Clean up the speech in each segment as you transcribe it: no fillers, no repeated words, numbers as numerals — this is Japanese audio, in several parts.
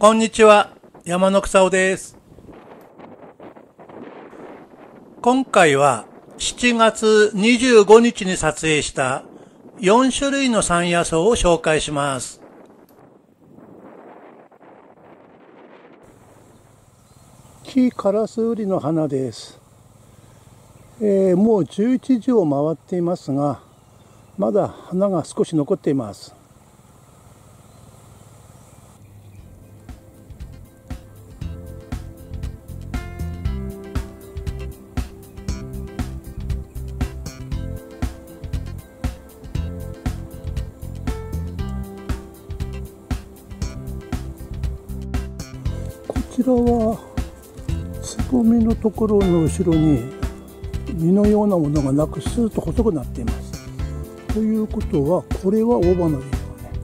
こんにちは、山の草尾です。今回は7月25日に撮影した4種類の山野草を紹介します。木カラスウリの花です。もう11時を回っていますが、まだ花が少し残っています。こちらはつぼみのところの後ろに実のようなものがなく、スーッと細くなっています。ということは、これは大花です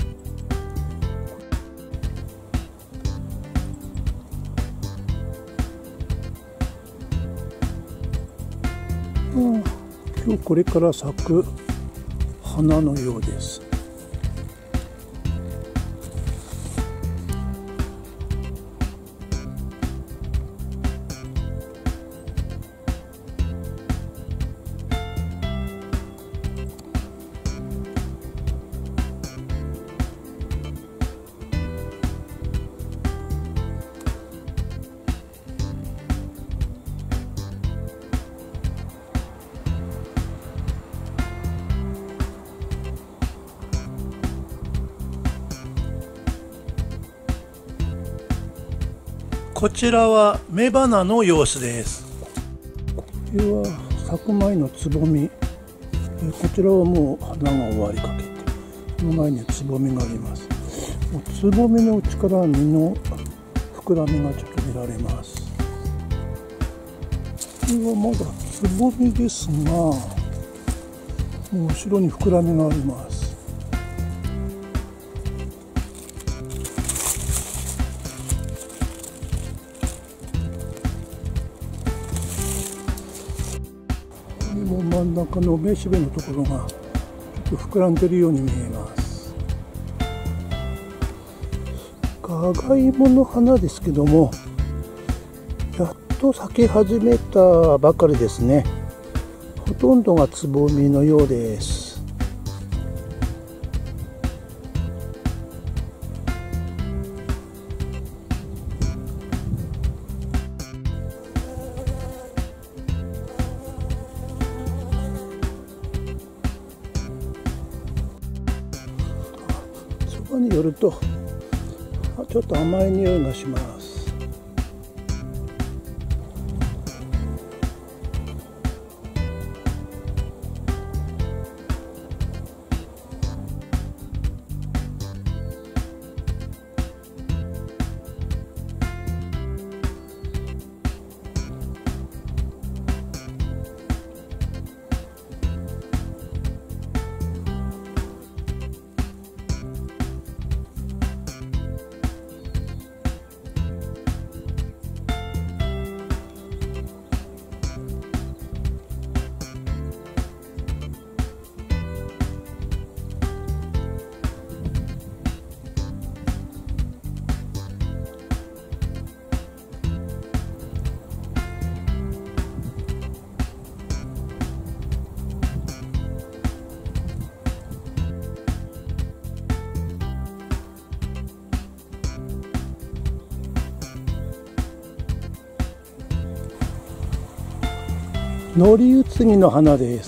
よね。今日これから咲く花のようです。こちらは雌花の様子です。これは咲く前のつぼみ。こちらはもう花が終わりかけて、その前につぼみがあります。つぼみの内から実の膨らみがちょっと見られます。これはまだつぼみですが、もう後ろに膨らみがあります。真ん中の雌しべのところがちょっと膨らんでいるように見えます。ガガイモの花ですけども、やっと咲き始めたばかりですね。ほとんどがつぼみのようです。そばによるとちょっと甘い匂いがします。ノリウツギの花です。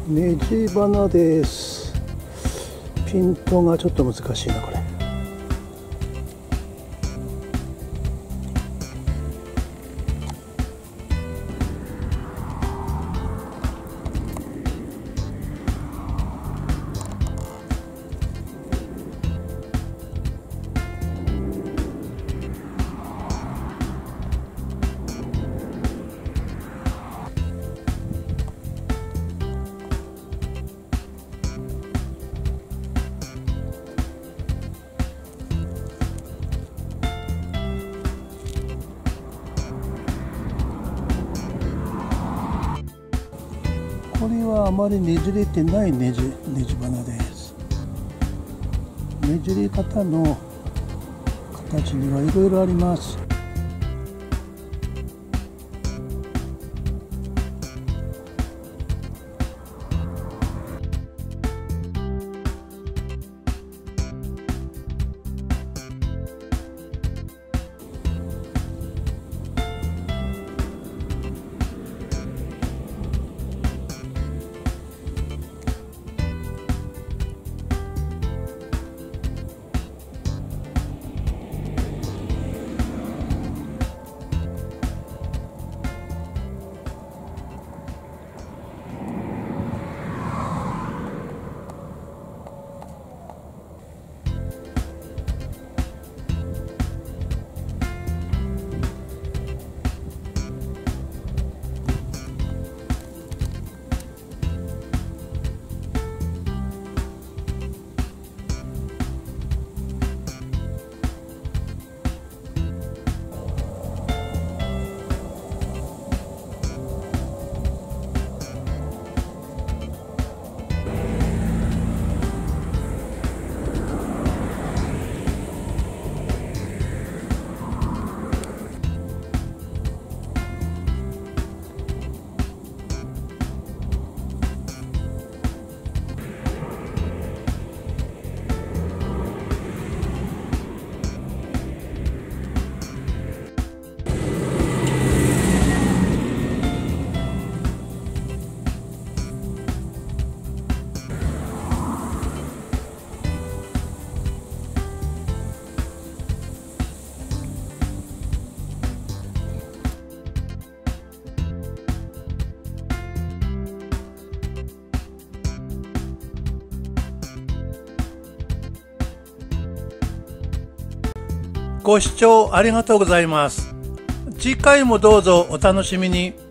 ネジ花です。ピントがちょっと難しいなこれ。これはあまりねじれてないネジ花です。ねじれ方の形にはいろいろあります。 ご視聴ありがとうございます。次回もどうぞお楽しみに。